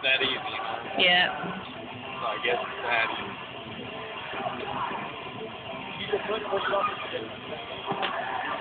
that easy, huh? Yeah. So I guess it's that easy.